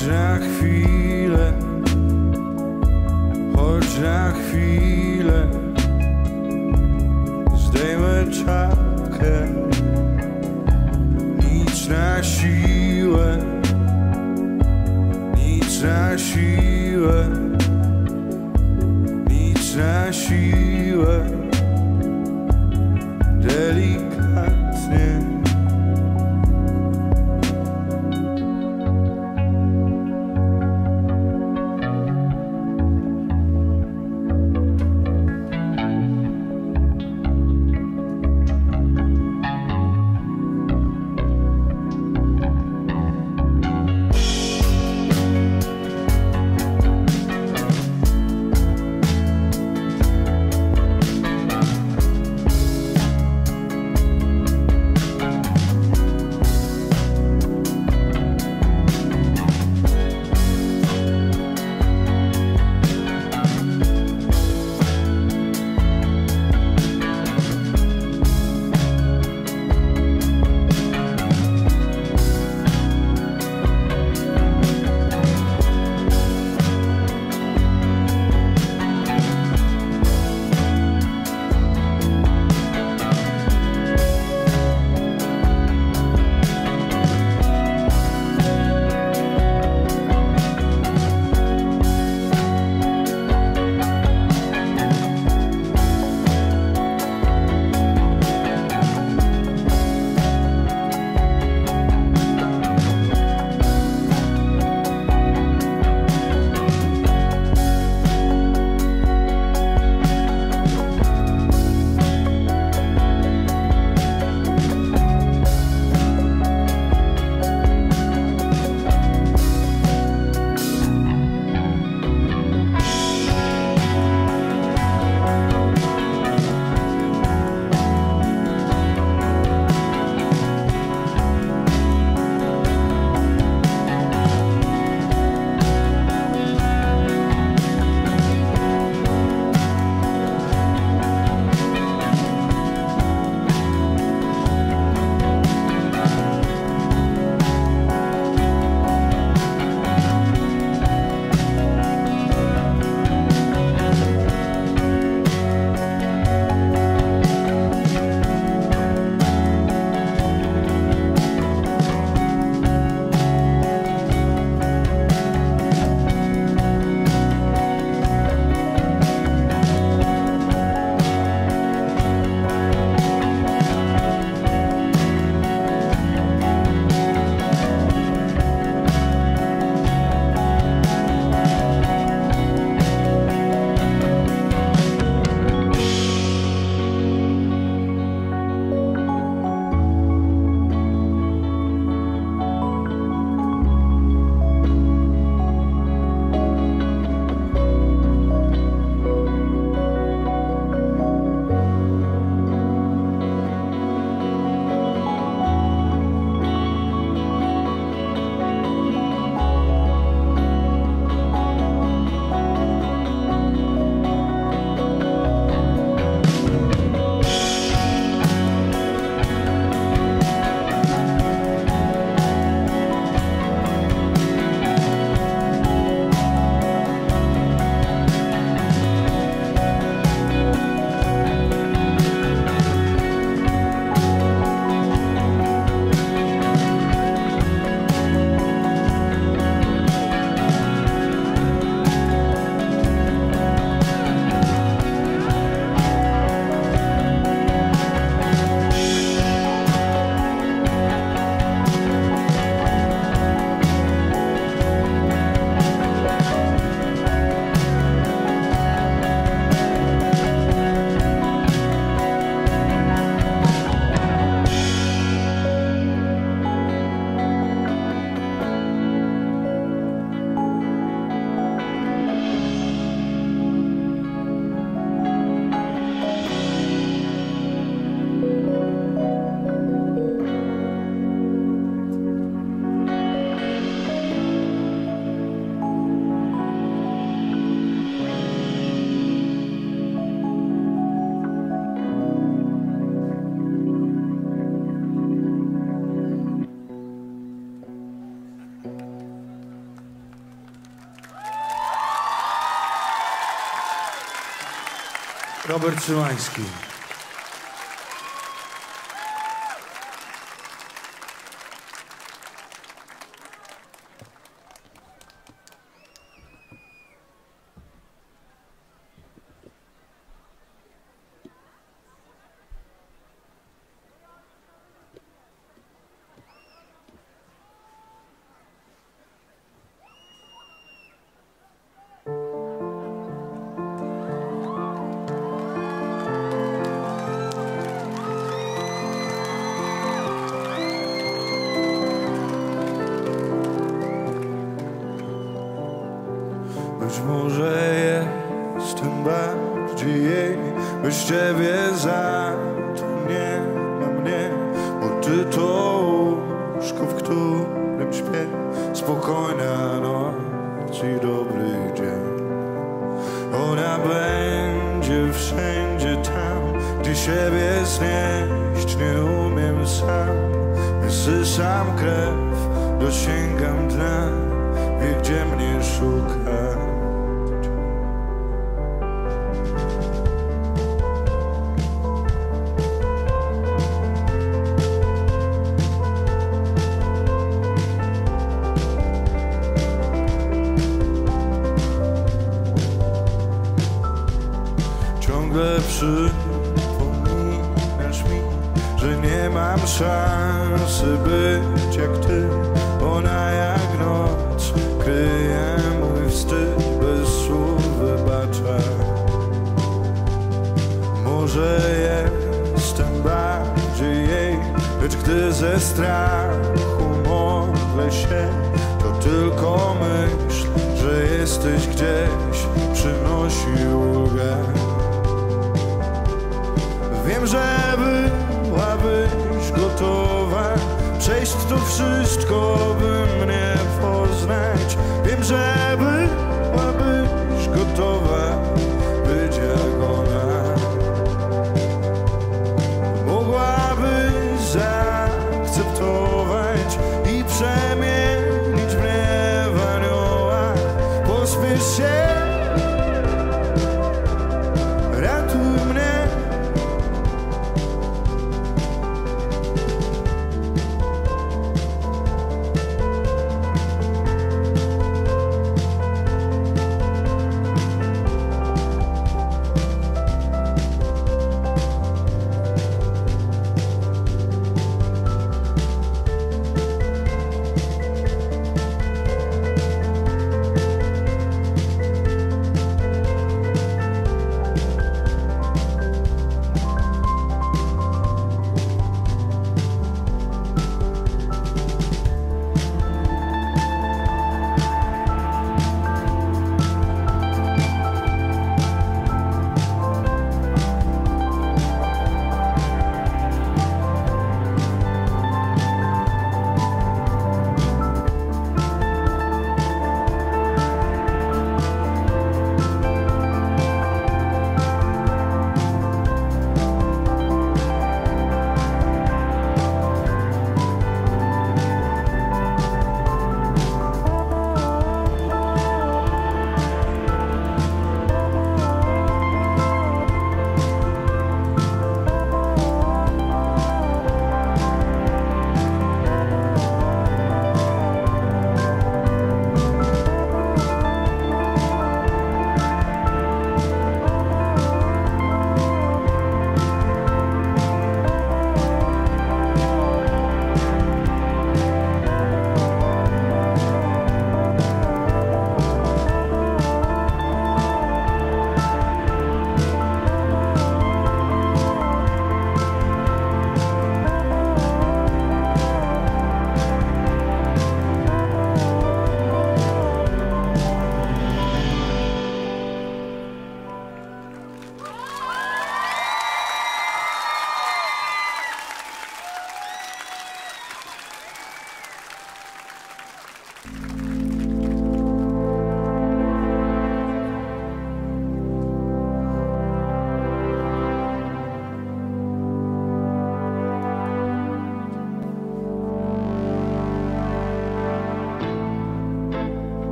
na chwilę, chodź na chwilę, zdejmę czapkę, nic na siłę, nic na siłę, nic na siłę, delikatnie. Robert Szymański. Być może jestem bardziej jej, bez ciebie za to nie ma mnie, bo ty to łóżko, w którym śpię, spokojna noc i dobry dzień. Ona będzie wszędzie tam, gdzie siebie znieść nie umiem sam. Wysysam krew, dosięgam dna, wie gdzie mnie szukać. Ciągle przypominasz mi, że nie mam szansy być jak ty. Ona jak noc kryje mój wstyd, bez słów wybacza. Może jestem bardziej jej, lecz gdy ze strachu modlę się, to tylko myśl, że jesteś gdzieś, przynosi ulgę. Wiem, że byłabyś gotowa przejść to wszystko, by mnie poznać. Wiem, że byłabyś gotowa być jak ona. Mogłabyś zaakceptować i przemienić mnie w anioła. Pospiesz się, ratuj mnie.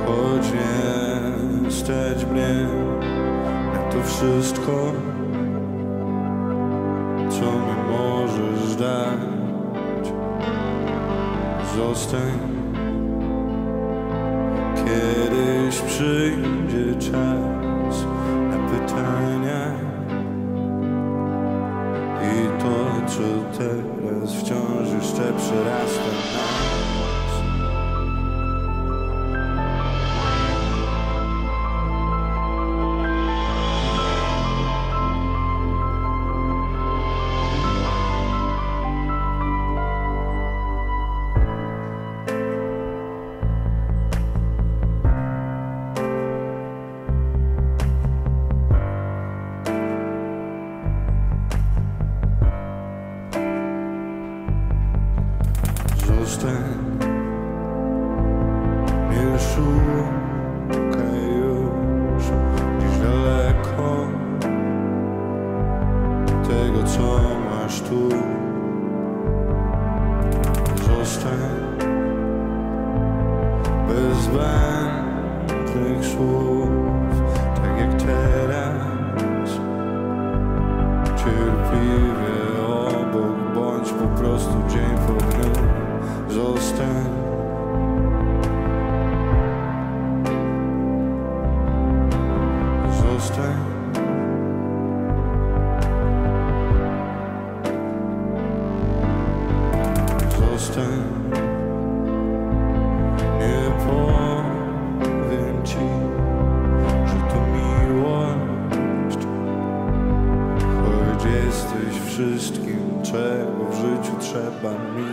choć nie stać mnie na to wszystko, co mi możesz dać. Zostań, kiedyś przyjdzie czas na pytania i to, co teraz wciąż jeszcze przerasta nas. Nie szukaj już gdzieś daleko tego, co masz tu. Zostań bez zbędnych słów, tak jak teraz. Cierpliwie obok, bądź po prostu dzień po dniu. Zostań, zostań, zostań. Nie powiem ci, że to miłość, choć jesteś wszystkim, czego w życiu trzeba mi.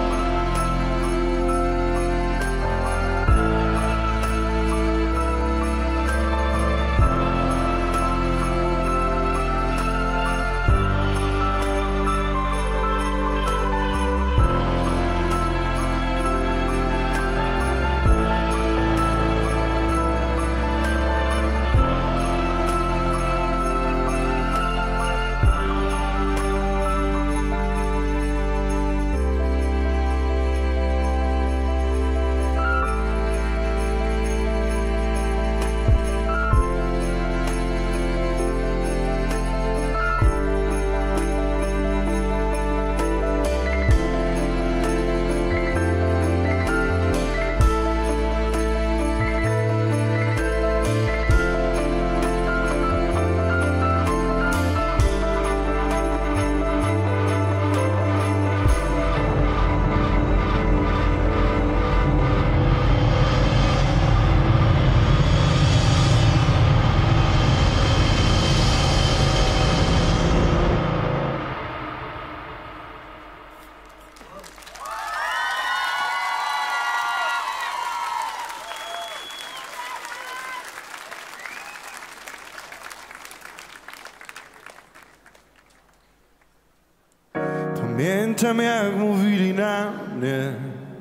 Pamiętam, jak mówili na mnie,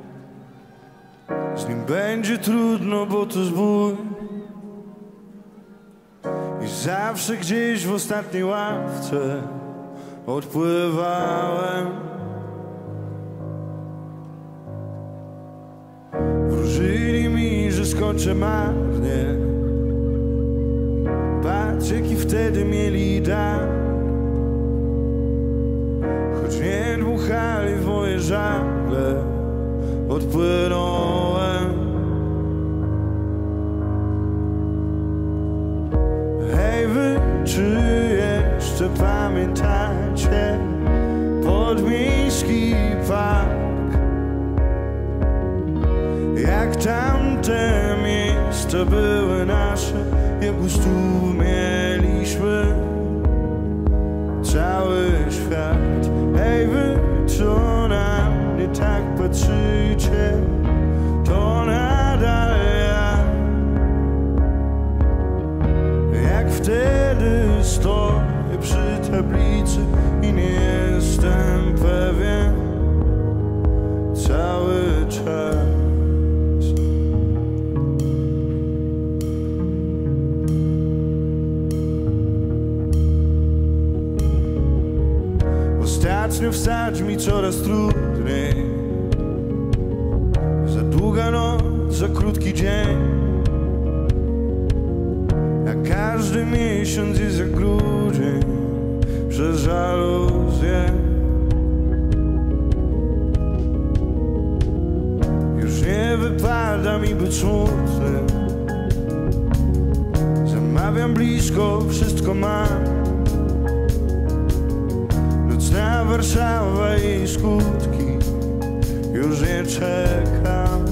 z nim będzie trudno, bo to zbój. I zawsze gdzieś w ostatniej ławce odpływałem. Wróżyli mi, że skończę marnie. Patrz, jaki wtedy mieli dar. Nie dmuchali w moje żagle, odpłynąłem. Hej wy, czy jeszcze pamiętacie podmiejski park? Jak tamte miejsca były nasze, jak gustów mieliśmy cały świat. Hej wy, co na mnie tak patrzycie, to nadal ja. Jak wtedy stoję przy tablicy i nie jestem pewien cały czas. Ostatnio wstać mi coraz trudniej. Za długa noc, za krótki dzień. Każdy miesiąc jest jak grudzień przez żaluzję. Już nie wypada mi być smutnym. Zamawiam blisko, wszystko mam. Nocna Warszawa i jej skutki, już nie czekam.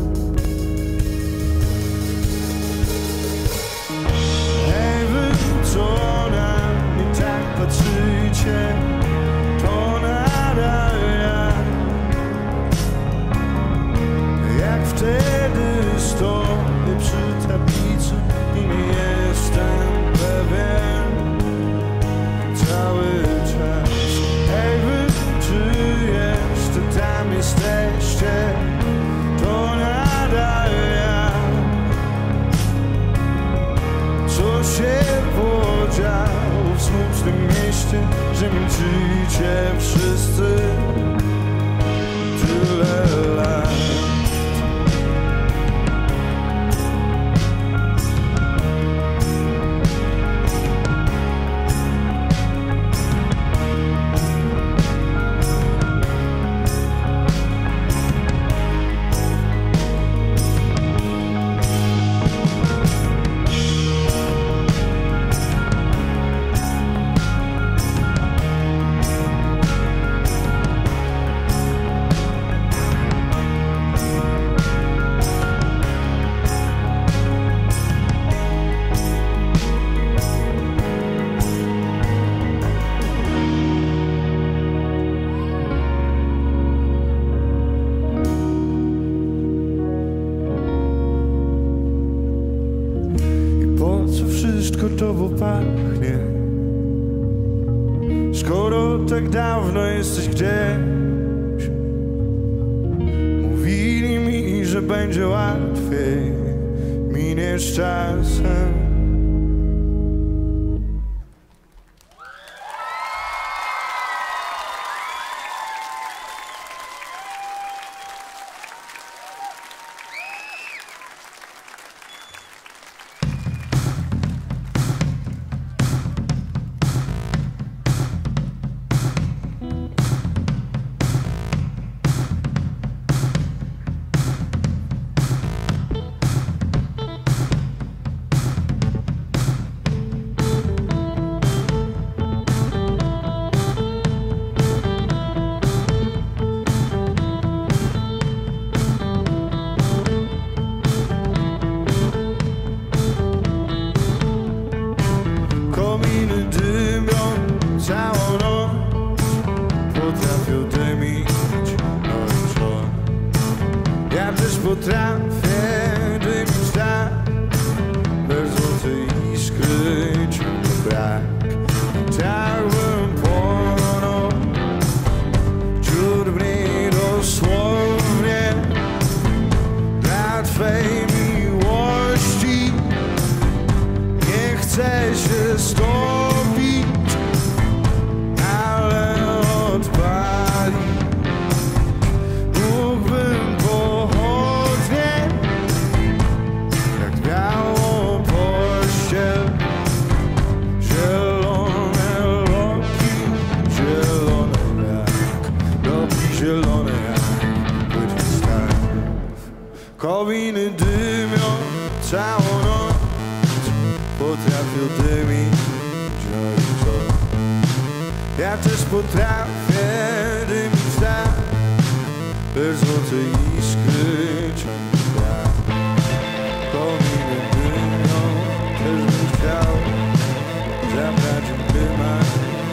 Hej wy, co na mnie tak patrzycie, to nadal ja. Jak wtedy stoję przy tablicy i nie jestem pewien cały czas. Hej wy, czy jeszcze tam jesteście, to nadal ja. Co się podziało w smutnym mieście, że milczycie wszyscy tyle lat. Gotowo pachnie, skoro tak dawno jesteś gdzieś. Mówili mi, że będzie łatwiej, minie z czasem. Potrafię dymić tak, bez złotej iskry ciągle brak. Tak bym płonął dziurnie dosłownie dla twej miłości. Nie chcę się stopić, ale odpalić mógłbym Kominy dymią całą noc, potrafią dymić co. Ja też potrafię dymić tak, bez złotej iskry ciągle brak. Kominy dymią, też bym chciał zabrać im dyma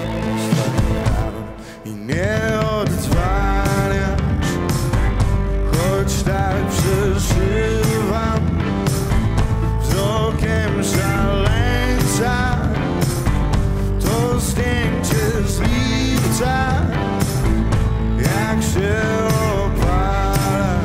i nie odzwaniać, choć tak przeżywam wzrokiem szaleńca to zdjęcie z lipca, jak się opala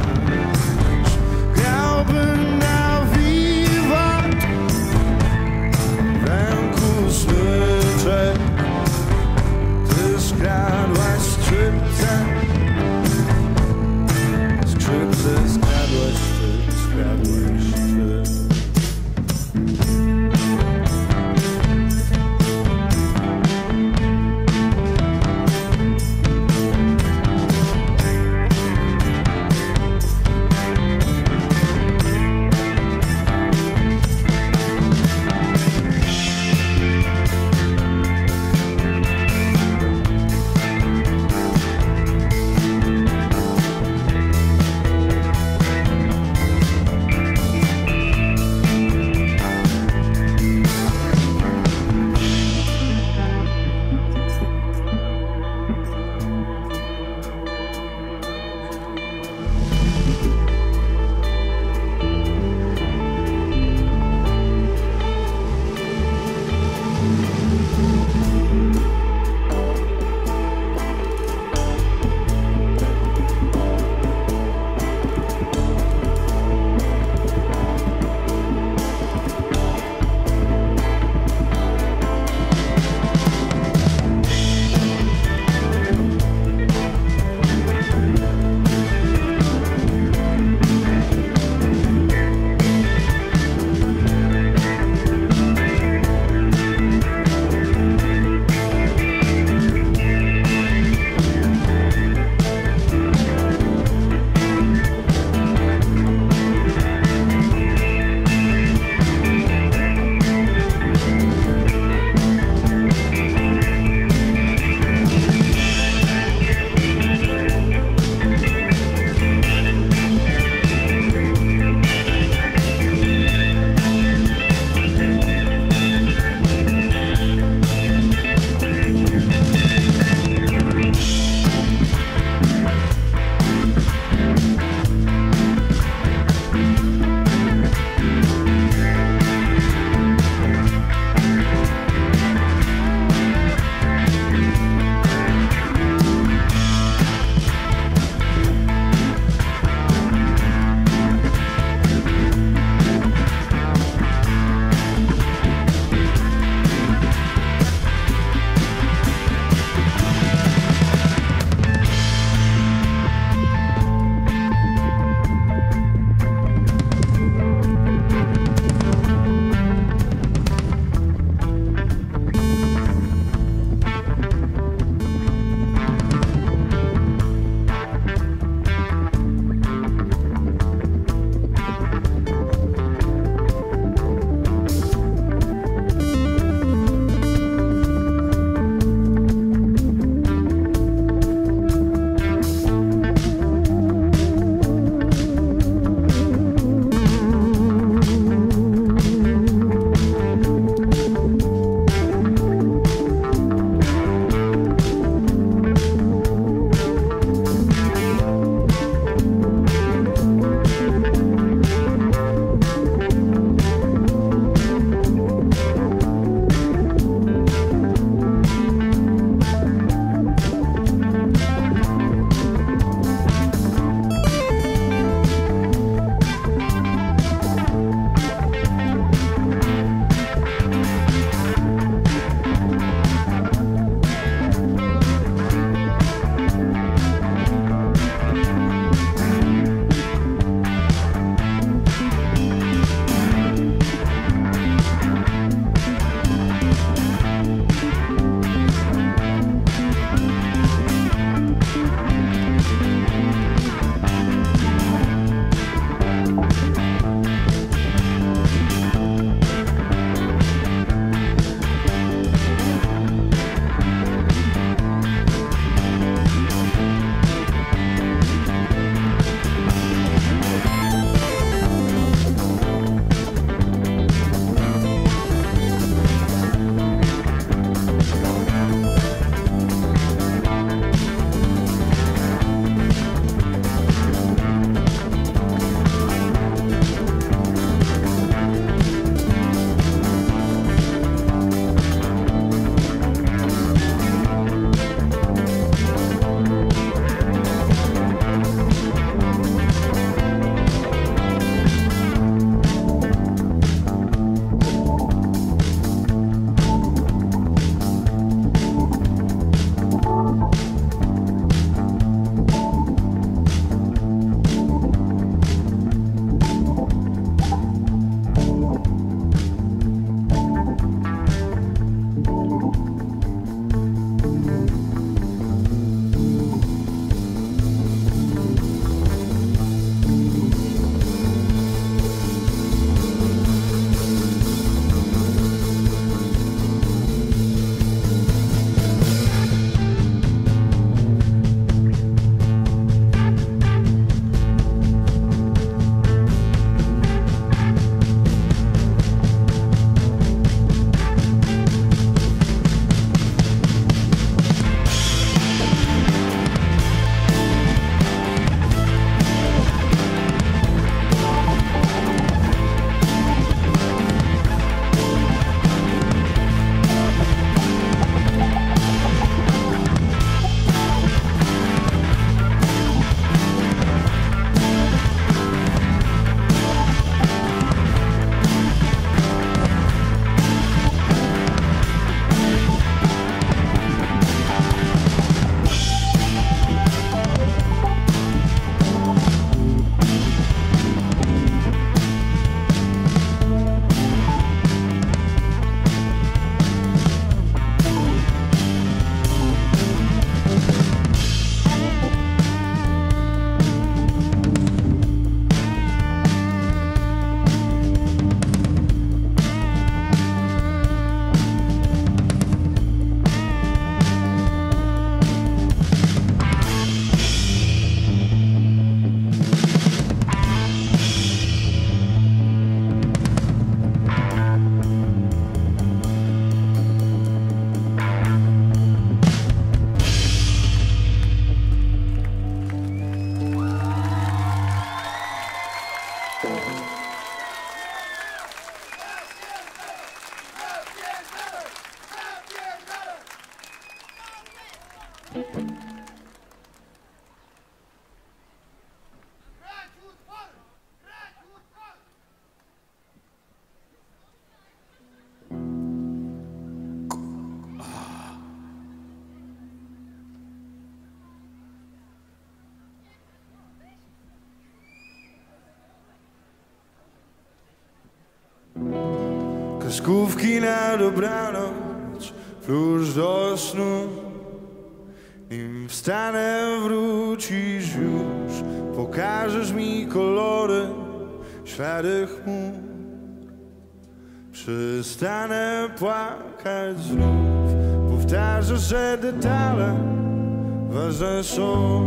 kreskówki na dobranoc, już do snu. Nim wstanę, wrócisz już, pokażesz mi kolory, ślady chmur. Przestanę płakać znów, powtarzasz, że detale ważne są.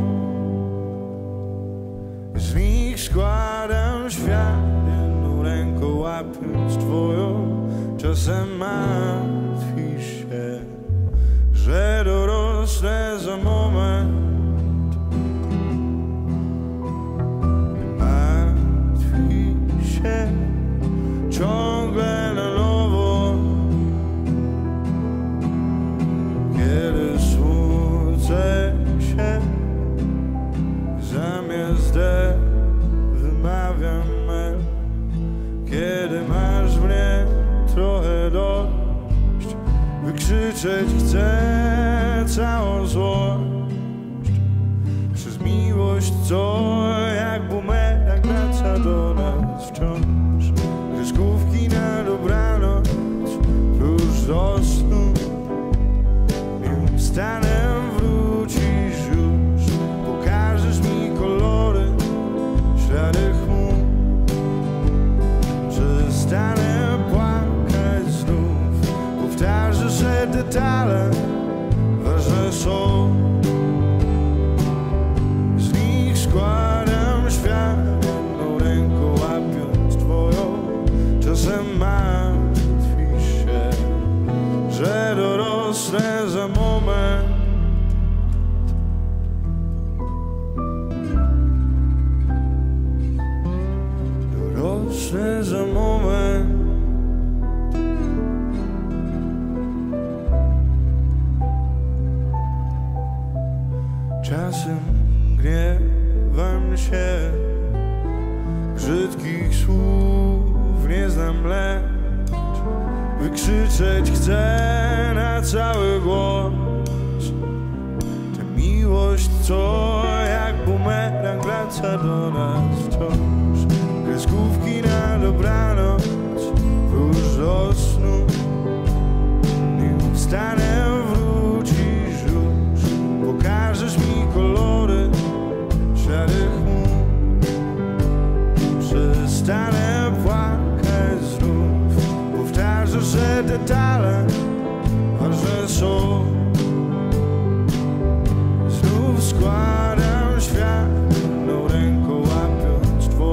Z nich składam świat, jedną ręką łapiąc twoją. Czasem martwisz się, że dorosnę za moment. Martwisz się ciągle na nowo, kiedy słońce się zamiast D wymawiam M. Kiedy masz mnie trochę dość, wykrzyczeć chcę całą złość. Przez miłość, co jak bumerang wraca do nas wciąż. Kreskówki na dobranoc, już do snu. Nim wstanę, wrócisz już, pokażesz mi kolory, ślady chmur. Przestanę płakać znów, powtarzasz, że detale ważne są. Z nich składam świat, jedną ręką łapiąc twoją. Czasem martwisz się, że dorosnę za moment. Dorosnę za moment. Czasem gniewam się, brzydkich słów nie znam, lecz wykrzyczeć chcę na cały głos. Tę miłość, co jak bumerang wraca do nas wciąż. Kreskówki na dobranoc, już do snu. Nim wstanę, wrócisz już, pokażesz mi kolory, ślady chmur. Przestanę płakać znów, powtarzasz, że detale ważne są. Znów składam świat, jedną ręką łapiąc twoją.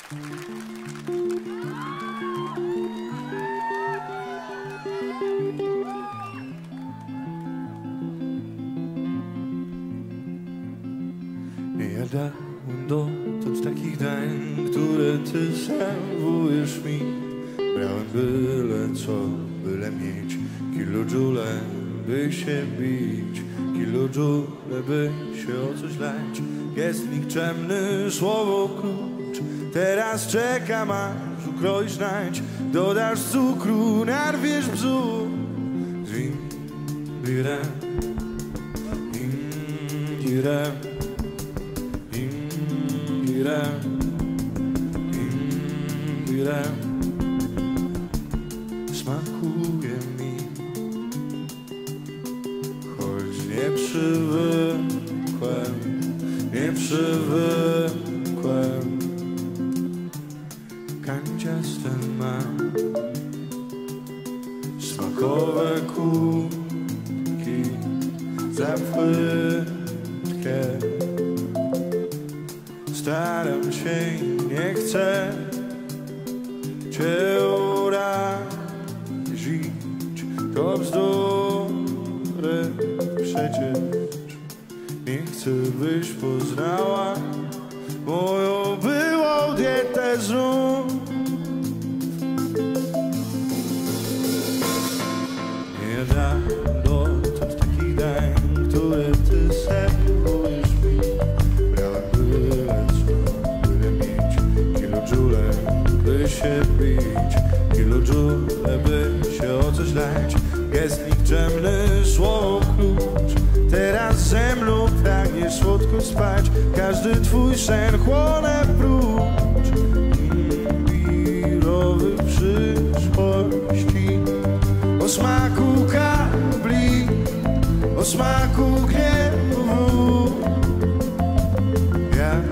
Ja dałem dotąd takich dań, które ty serwujesz mi. Brałem byle co, byle mieć kilojoule, by się bić, kilojoule, by się o coś lać. Jest nikczemny słowo klucz, teraz czekam aż ukroisz znajdź. Dodasz cukru, narwiesz bzu. Zwim, direm, smakuje mi, choć nie przywykłem. Kanciaste mam smakowe kubki, zapłytkie. Staram się i nie chcę cię urazić, to bzdury przecież. Nie chcę, byś poznała moją byłą dietę znów. Nie dam dotąd takich dań, które ty serwujesz mi. Brałem byle co, byle mieć kilojoule, by się bić, kilojoule, by się o coś lać. Jest nikczemny słowo klucz, teraz ze mną pragniesz słodko spać. Każdy twój sen chłonę prócz imbirowych przyszłości. O smaku kabli, o smaku gniewu, jak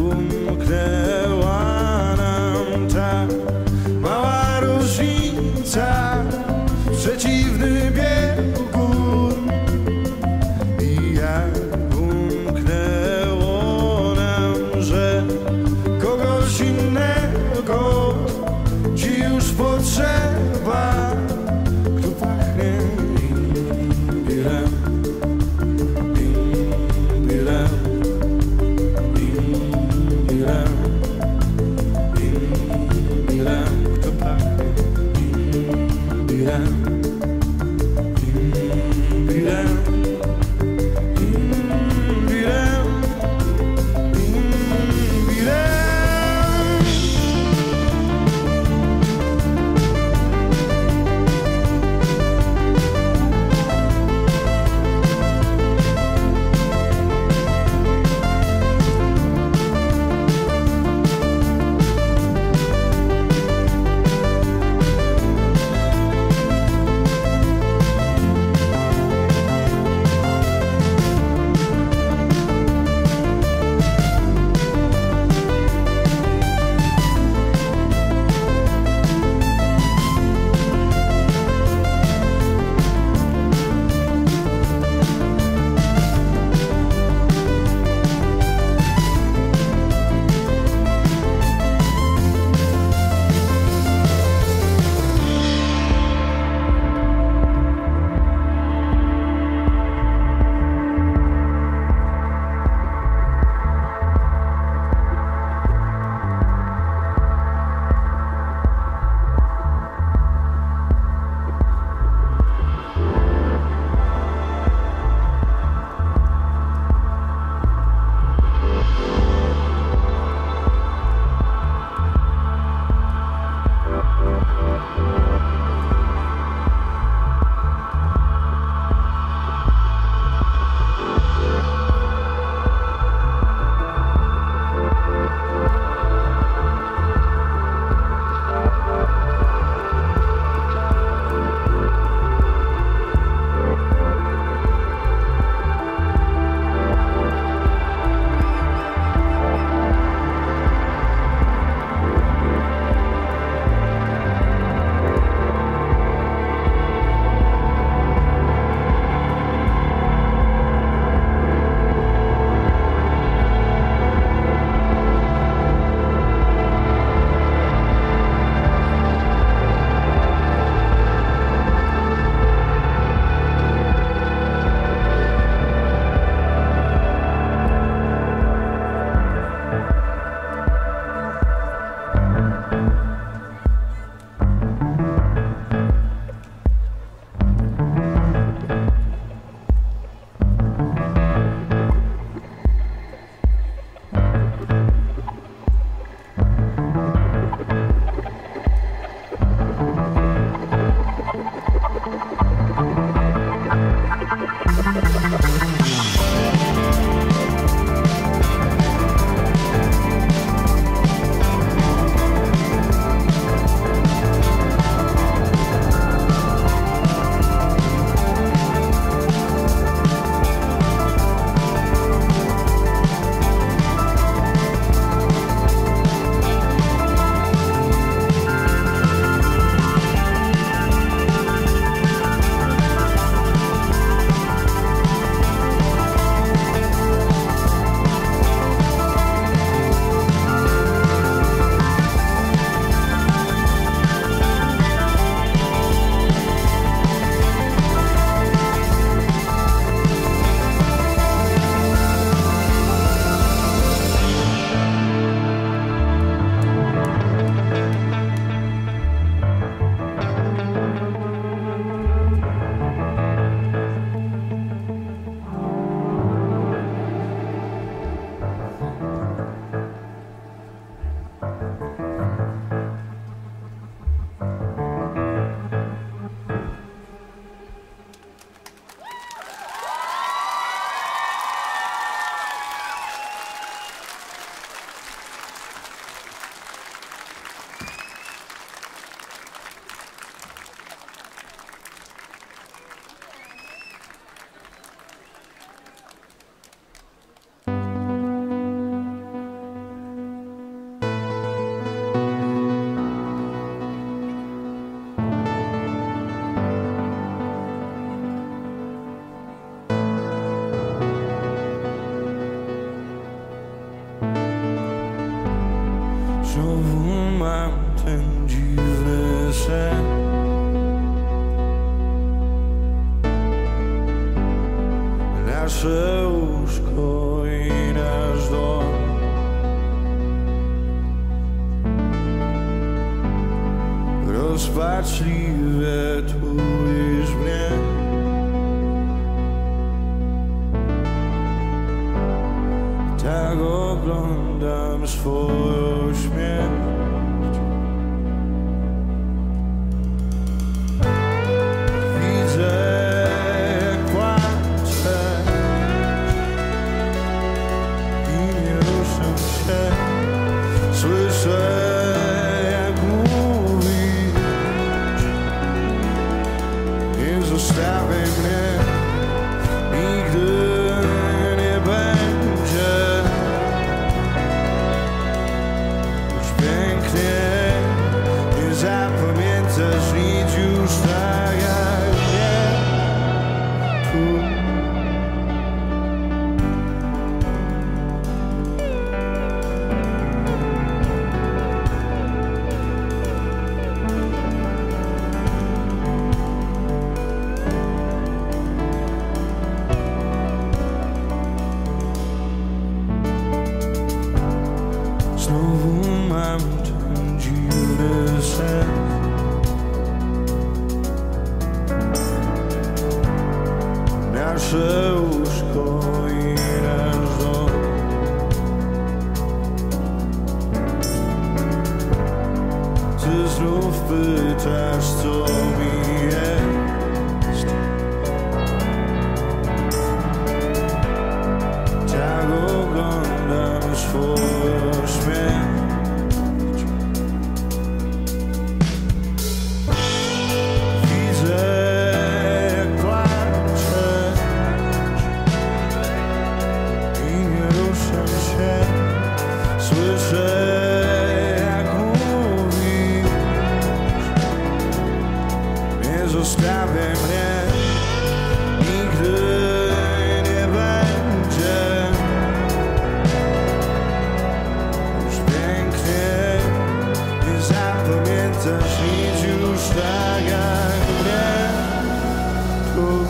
umknęła nam ta mała różnica w przeciwnym biegu. I jak umknęło nam, że kogoś innego ci już potrzeba, kto pachnie imbirem, Znowu mam ten dziwny sen. Nasze łóżko i nasz dom. Rozpaczliwie tulisz mnie. Tak oglądam swoją śmierć. Widzę, jak płaczę i nie ruszam się. Słyszę, jak mówi: nie zostawiaj mnie, nigdy nie będzie już pięknie. Nie zapamiętasz nic już tak jak mnie tu. Znowu mam ten dziwny sen. Nasze łóżko i nasz dom. Ty znów pytasz, co mi jest. Tak oglądam swoją śmierć. Widzę, jak płaczesz i nie ruszam się. Słyszę, jak mówisz: nie zostawiaj mnie, nigdy nie będzie już pięknie. Nie zapamiętasz nic już tak jak mnie tu.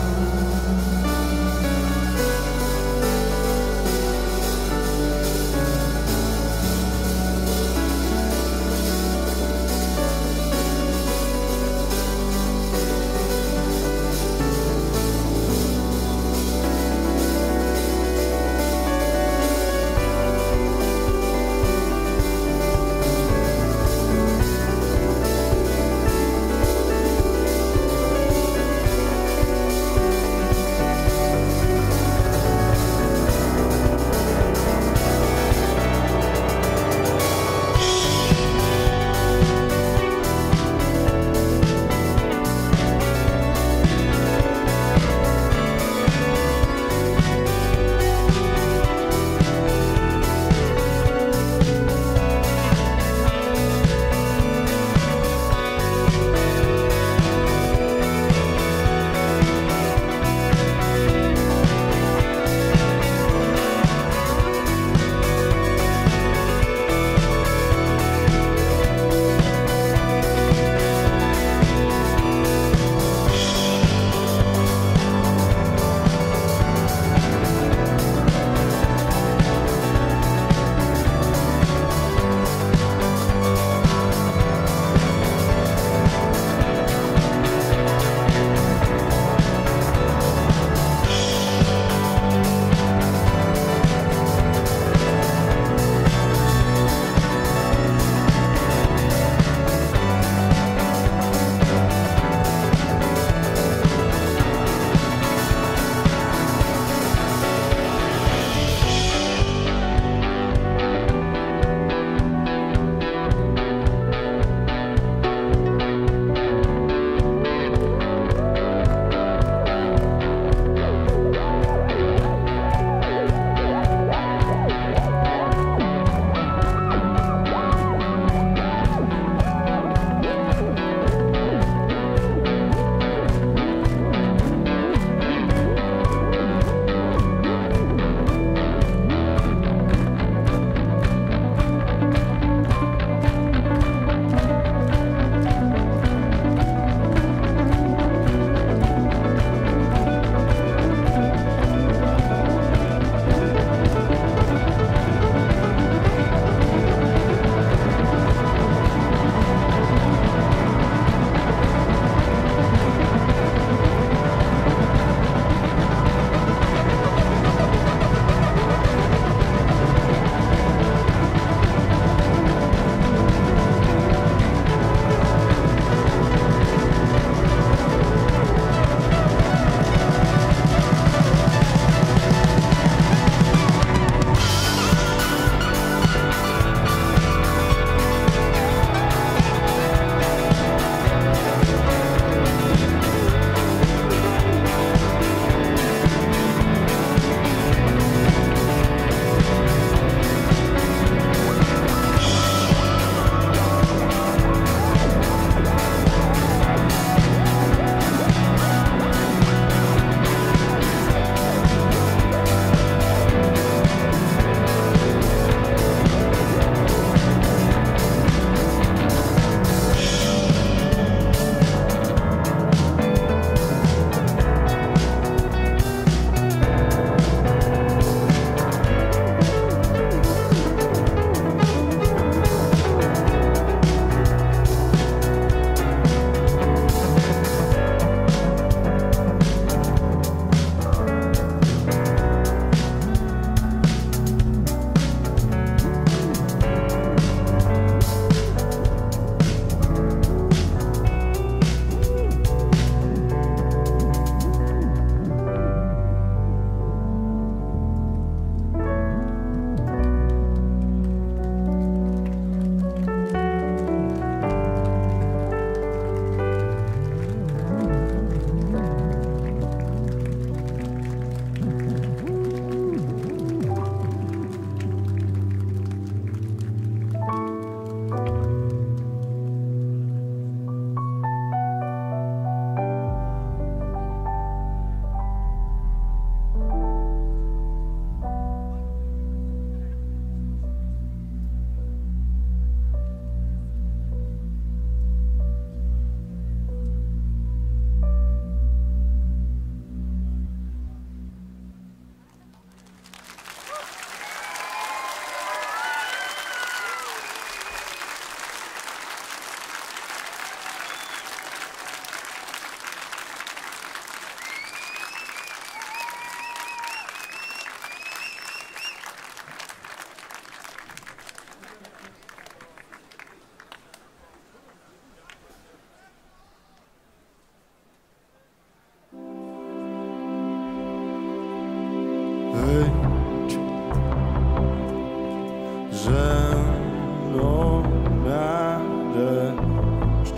będą na deszcz.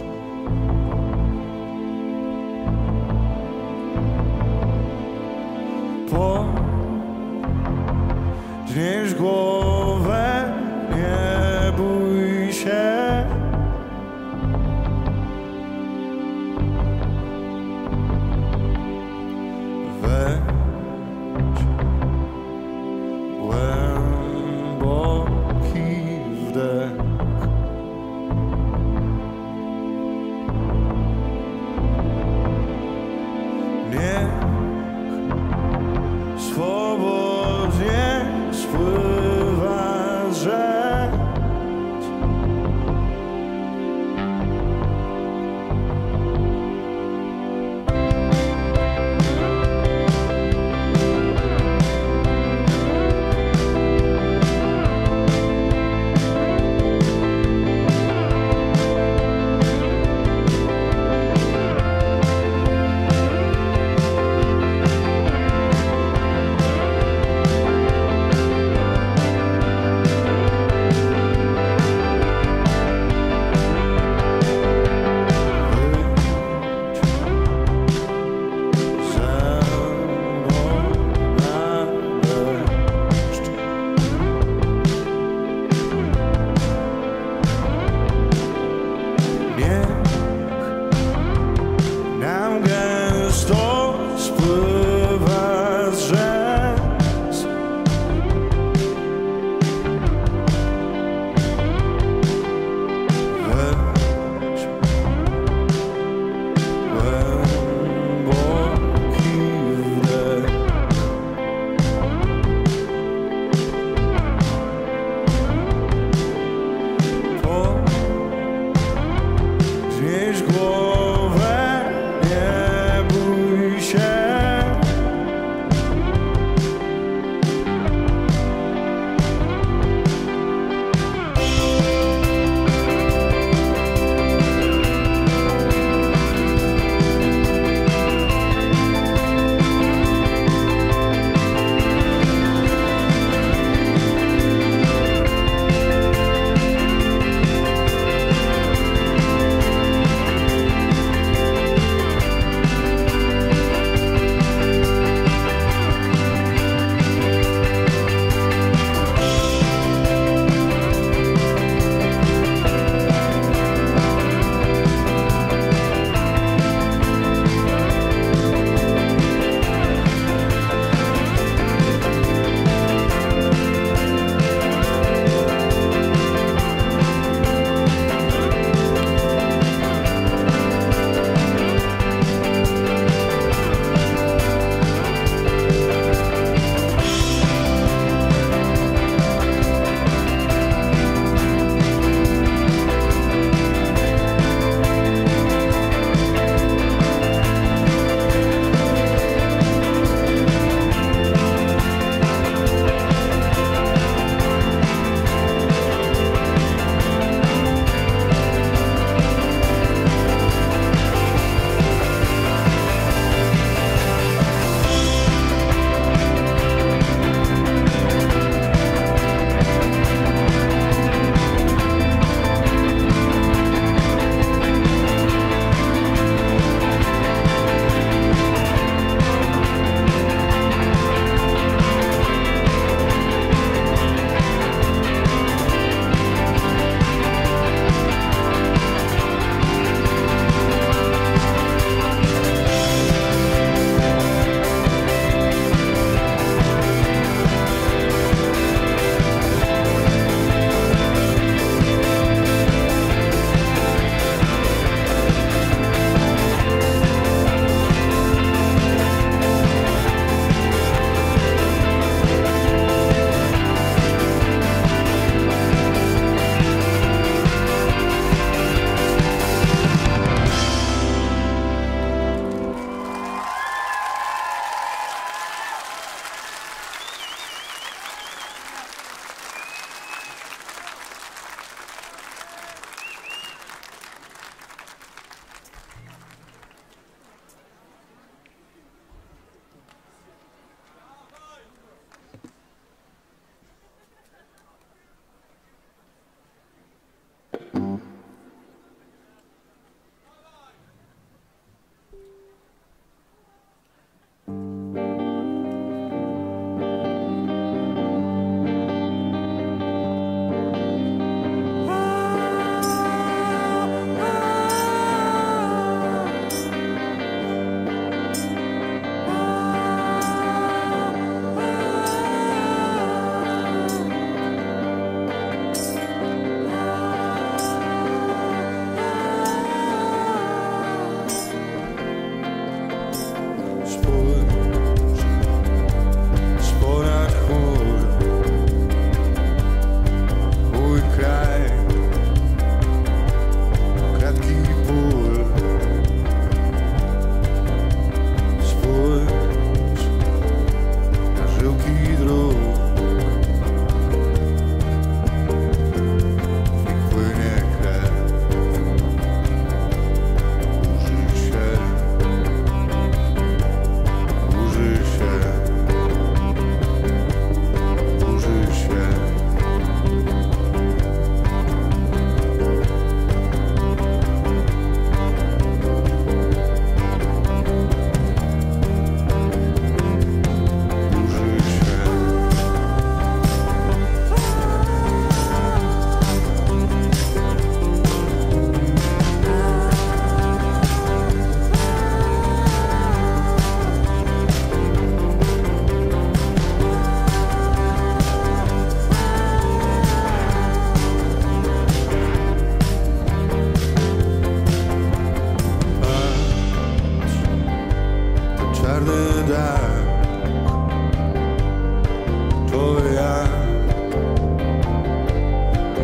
Podnieś głowę, nie bój się. Wejdź głęboki wdech.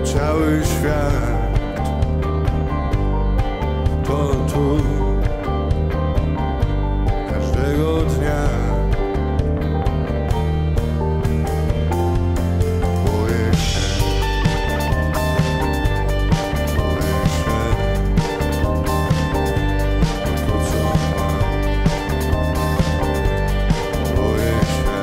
cały świat to tu każdego dnia. Boję się o to, co mam. Boję się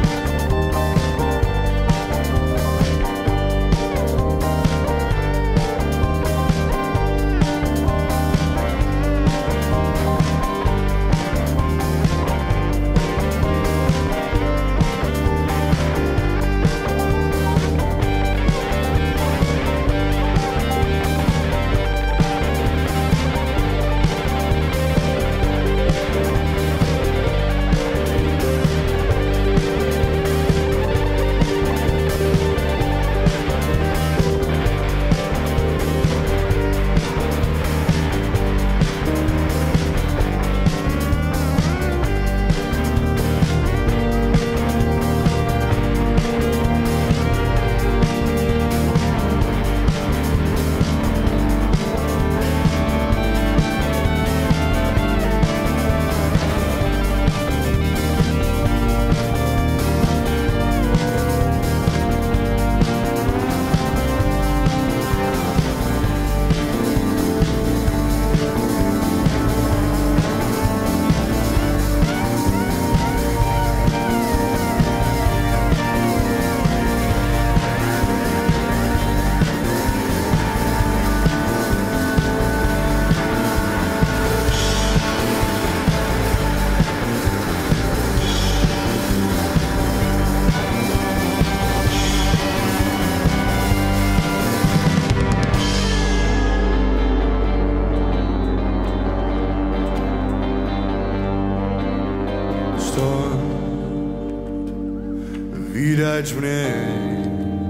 widać mniej,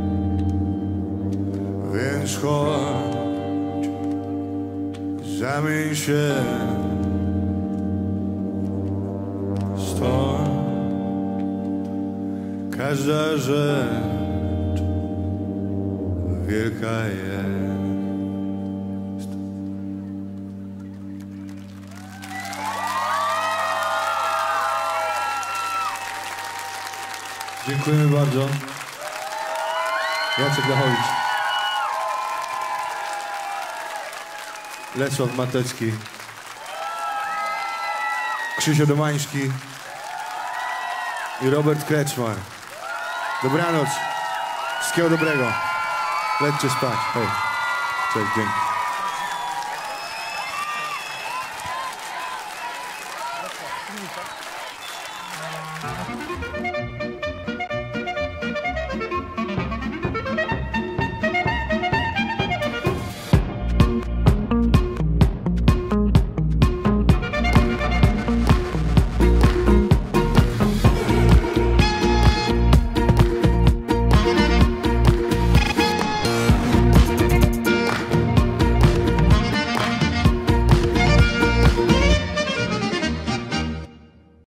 więc chodź, zamień się. Stąd każda rzecz wielka jest. Dziękujemy bardzo. Jacek Lechowicz, Lesław Matecki, Krzysio Domański i Robert Kreczmar. Dobranoc. Wszystkiego dobrego. Lećcie spać. Hej. Cześć, dzięki.